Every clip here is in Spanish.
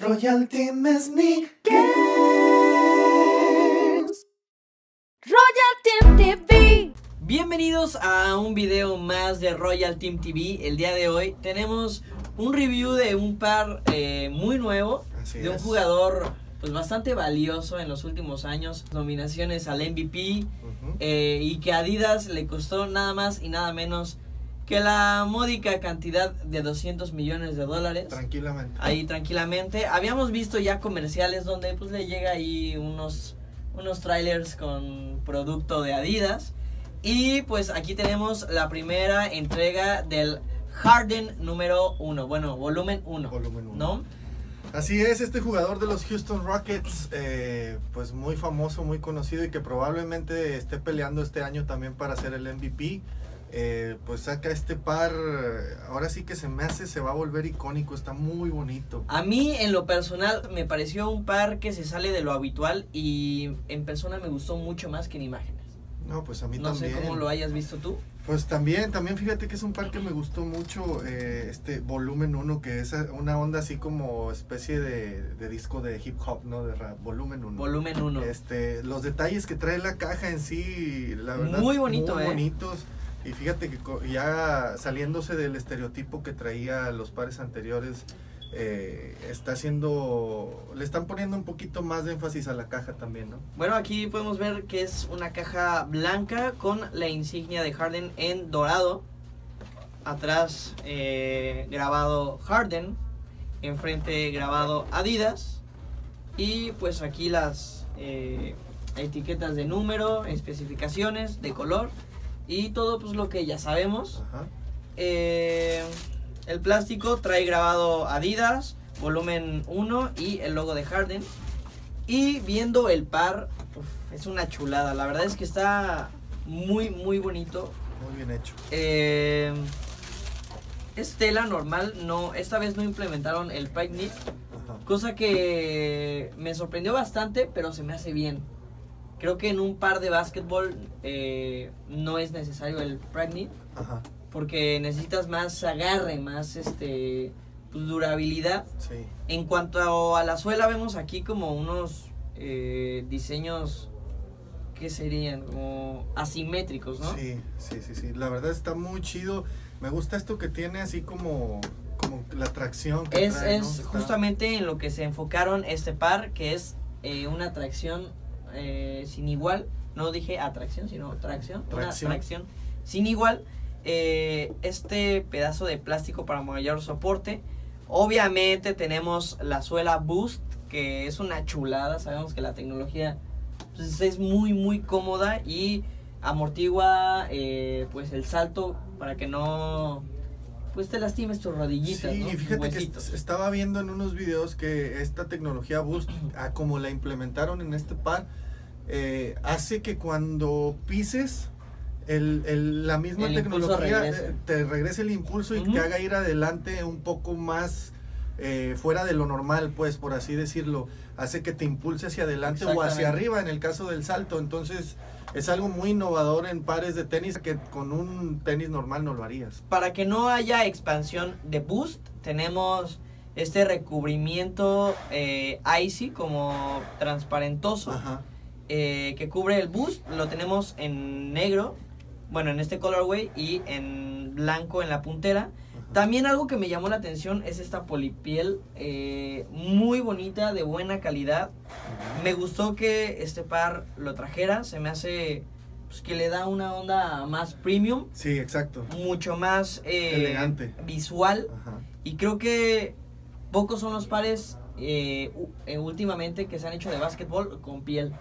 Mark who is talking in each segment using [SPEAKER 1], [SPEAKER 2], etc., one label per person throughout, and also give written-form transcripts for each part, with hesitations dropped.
[SPEAKER 1] Royal Team Sneakers.
[SPEAKER 2] Royal Team TV.
[SPEAKER 3] Bienvenidos a un video más de Royal Team TV. El día de hoy tenemos un review de un par muy nuevo.
[SPEAKER 1] Así
[SPEAKER 3] de un
[SPEAKER 1] es.
[SPEAKER 3] jugador pues bastante valioso en los últimos años. Nominaciones al MVP y que a Adidas le costó nada más y nada menos que la módica cantidad de $200 millones.
[SPEAKER 1] Tranquilamente.
[SPEAKER 3] Ahí tranquilamente. Habíamos visto ya comerciales donde pues le llega ahí unos trailers con producto de Adidas. Y pues aquí tenemos la primera entrega del Harden número 1. Bueno, volumen 1.
[SPEAKER 1] Volumen 1.
[SPEAKER 3] ¿No?
[SPEAKER 1] Así es, este jugador de los Houston Rockets, pues muy famoso, muy conocido y que probablemente esté peleando este año también para ser el MVP. Pues saca este par, ahora sí que se va a volver icónico, está muy bonito.
[SPEAKER 3] A mí en lo personal me pareció un par que se sale de lo habitual y en persona me gustó mucho más que en imágenes.
[SPEAKER 1] No, pues a mí
[SPEAKER 3] No
[SPEAKER 1] también.
[SPEAKER 3] sé cómo lo hayas visto tú.
[SPEAKER 1] Pues también fíjate que es un par que me gustó mucho, este volumen 1, que es una onda así como especie de disco de hip hop, ¿no? De rap, volumen 1.
[SPEAKER 3] Volumen 1.
[SPEAKER 1] Los detalles que trae la caja en sí, la verdad,
[SPEAKER 3] Muy bonito,
[SPEAKER 1] muy bonitos. Y fíjate que ya saliéndose del estereotipo que traía los pares anteriores, le están poniendo un poquito más de énfasis a la caja también, ¿no?
[SPEAKER 3] Bueno, aquí podemos ver que es una caja blanca con la insignia de Harden en dorado. Atrás grabado Harden, enfrente grabado Adidas. Y pues aquí las etiquetas de número, especificaciones, de color y todo pues lo que ya sabemos.
[SPEAKER 1] Ajá.
[SPEAKER 3] El plástico trae grabado Adidas, volumen 1 y el logo de Harden. Y viendo el par, es una chulada. La verdad es que está muy, muy bonito.
[SPEAKER 1] Muy bien hecho.
[SPEAKER 3] Es tela normal, esta vez no implementaron el Pride Knit, cosa que me sorprendió bastante, pero se me hace bien. Creo que en un par de básquetbol no es necesario el Pride Knit.
[SPEAKER 1] Ajá.
[SPEAKER 3] Porque necesitas más agarre, más pues, durabilidad.
[SPEAKER 1] Sí.
[SPEAKER 3] En cuanto a la suela, vemos aquí como unos diseños que serían como asimétricos, ¿no?
[SPEAKER 1] Sí. La verdad está muy chido. Me gusta esto que tiene así como la tracción que trae, ¿no?
[SPEAKER 3] Es justamente en lo que se enfocaron este par, que es una tracción sin igual. No dije atracción, sino tracción. Una tracción sin igual. Este pedazo de plástico para mayor soporte. Obviamente tenemos la suela Boost, que es una chulada. Sabemos que la tecnología pues, es muy muy cómoda y amortigua pues el salto para que no pues te lastimes tus rodillitas.
[SPEAKER 1] Sí,
[SPEAKER 3] ¿no?
[SPEAKER 1] fíjate que estaba viendo en unos videos que esta tecnología Boost, como la implementaron en este par, hace que cuando pises la misma tecnología te regrese el impulso y te haga ir adelante un poco más fuera de lo normal, pues, por así decirlo. Hace que te impulse hacia adelante o hacia arriba en el caso del salto. Entonces es algo muy innovador en pares de tenis que con un tenis normal no lo harías.
[SPEAKER 3] Para que no haya expansión de Boost, tenemos este recubrimiento icy como transparentoso.
[SPEAKER 1] Ajá.
[SPEAKER 3] Que cubre el Boost. Lo tenemos en negro, bueno, en este colorway, y en blanco en la puntera. También algo que me llamó la atención es esta polipiel muy bonita, de buena calidad. Me gustó que este par lo trajera. Se me hace pues, que le da una onda más premium.
[SPEAKER 1] Sí, exacto.
[SPEAKER 3] Mucho más
[SPEAKER 1] elegante,
[SPEAKER 3] visual.
[SPEAKER 1] Ajá.
[SPEAKER 3] Y creo que pocos son los pares últimamente que se han hecho de básquetbol con piel.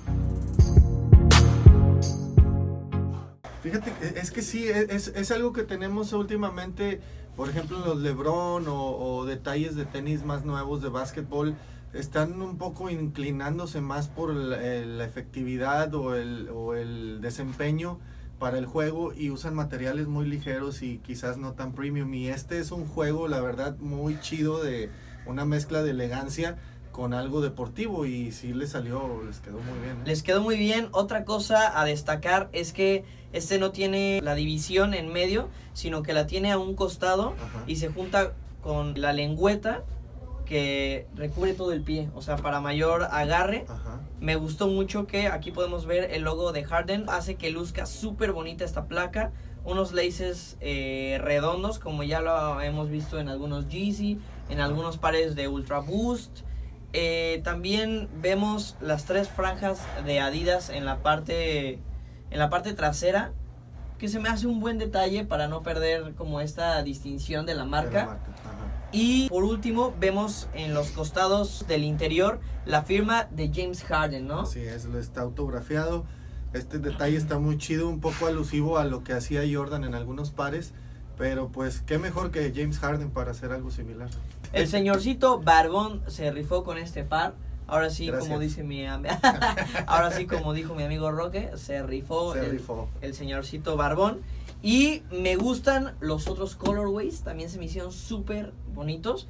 [SPEAKER 1] Fíjate, es que sí, es algo que tenemos últimamente, por ejemplo, en los LeBron o detalles de tenis más nuevos de básquetbol, están un poco inclinándose más por la efectividad o el desempeño para el juego y usan materiales muy ligeros y quizás no tan premium. Y este es un juego, la verdad, muy chido, de una mezcla de elegancia con algo deportivo, y sí les quedó muy bien, ¿eh?
[SPEAKER 3] Les quedó muy bien. Otra cosa a destacar es que este no tiene la división en medio, sino que la tiene a un costado.
[SPEAKER 1] Ajá.
[SPEAKER 3] Y se junta con la lengüeta que recubre todo el pie, o sea, para mayor agarre.
[SPEAKER 1] Ajá.
[SPEAKER 3] Me gustó mucho que aquí podemos ver el logo de Harden, hace que luzca súper bonita esta placa. Unos laces redondos, como ya lo hemos visto en algunos Yeezy, en algunos pares de Ultra Boost. También vemos las 3 franjas de Adidas en la parte trasera, que se me hace un buen detalle para no perder como esta distinción de la marca. Y por último vemos en los costados del interior la firma de James Harden, ¿no?
[SPEAKER 1] Así es, lo está autografiado. Este detalle está muy chido, un poco alusivo a lo que hacía Jordan en algunos pares, pero pues qué mejor que James Harden para hacer algo similar.
[SPEAKER 3] El señorcito Barbón se rifó con este par. Ahora sí,
[SPEAKER 1] Gracias.
[SPEAKER 3] como dice ahora sí, como dijo mi amigo Roque, se rifó el señorcito Barbón. Y me gustan los otros colorways, también se me hicieron súper bonitos.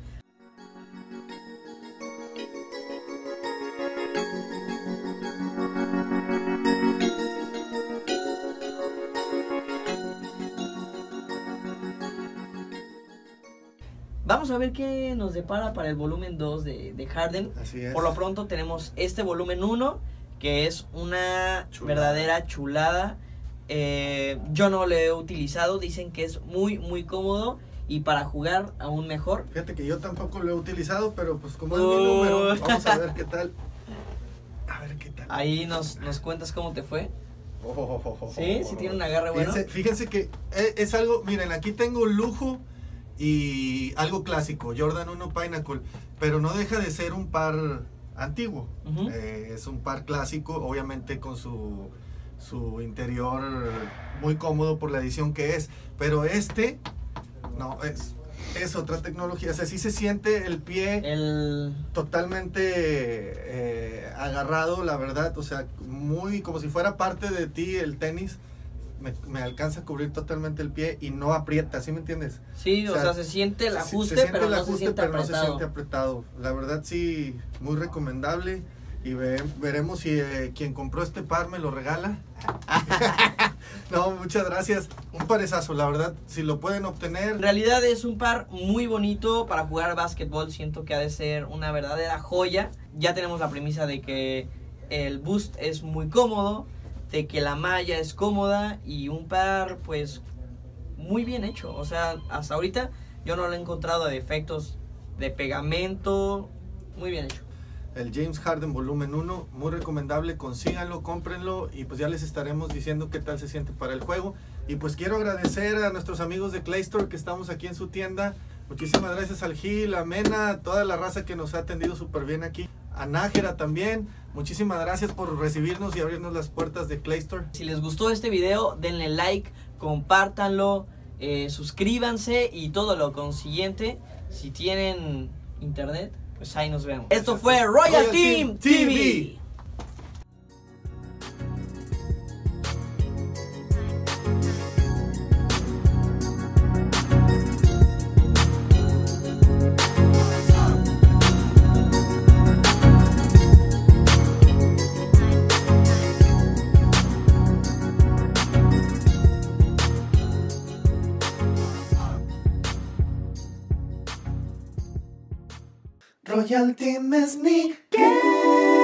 [SPEAKER 3] Vamos a ver qué nos depara para el volumen 2 de Harden.
[SPEAKER 1] Así es.
[SPEAKER 3] Por lo pronto tenemos este volumen 1, que es una verdadera chulada. Yo no lo he utilizado, dicen que es muy muy cómodo y para jugar aún mejor.
[SPEAKER 1] Fíjate que yo tampoco lo he utilizado, pero pues como es mi número, vamos a ver qué tal. A ver qué tal.
[SPEAKER 3] Ahí nos cuentas cómo te fue. Sí, sí tiene un agarre bueno.
[SPEAKER 1] Fíjense que es algo, miren, aquí tengo lujo y algo clásico, Jordan 1 Pinnacle, pero no deja de ser un par antiguo. Es un par clásico, obviamente con su interior muy cómodo por la edición que es, pero no, es otra tecnología, o sea, sí se siente el pie totalmente agarrado, la verdad, o sea, muy como si fuera parte de ti el tenis. Me alcanza a cubrir totalmente el pie y no aprieta, ¿sí me entiendes?
[SPEAKER 3] Sí, o sea, se siente el ajuste, pero no se siente
[SPEAKER 1] apretado. La verdad sí, muy recomendable. Y veremos si quien compró este par me lo regala. No, muchas gracias. Un parezazo, la verdad, si lo pueden obtener.
[SPEAKER 3] En realidad es un par muy bonito para jugar básquetbol. Siento que ha de ser una verdadera joya. Ya tenemos la premisa de que el boost es muy cómodo, de que la malla es cómoda y un par pues muy bien hecho. O sea, hasta ahorita yo no le he encontrado defectos de pegamento. Muy bien hecho.
[SPEAKER 1] El James Harden volumen 1, muy recomendable, consíganlo, cómprenlo y pues ya les estaremos diciendo qué tal se siente para el juego. Y pues quiero agradecer a nuestros amigos de Clay Store que estamos aquí en su tienda. Muchísimas gracias al Gil, a Mena, a toda la raza que nos ha atendido súper bien aquí. A Nájera también, muchísimas gracias por recibirnos y abrirnos las puertas de Clay Store.
[SPEAKER 3] Si les gustó este video, denle like, compártanlo, suscríbanse y todo lo consiguiente. Si tienen internet, pues ahí nos vemos. Esto fue Royal Team TV.
[SPEAKER 1] Royal Team Sneakers.